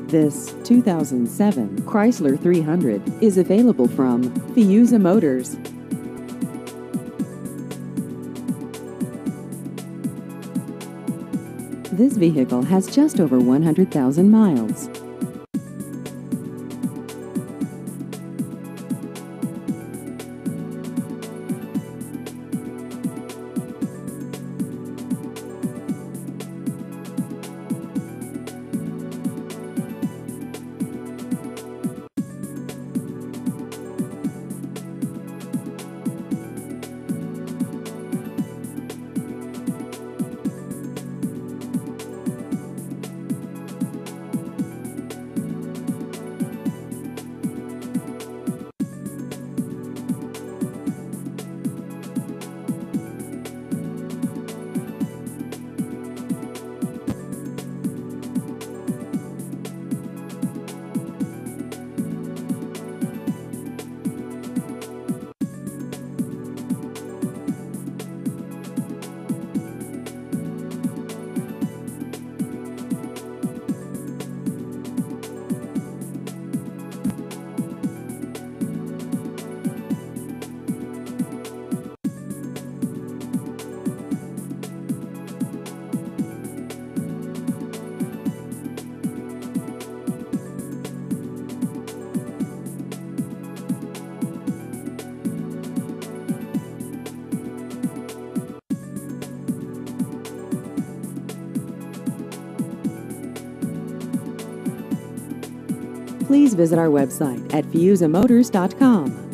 This 2007 Chrysler 300 is available from Fiuza Motors. This vehicle has just over 100,000 miles. Please visit our website at fiuzamotors.com.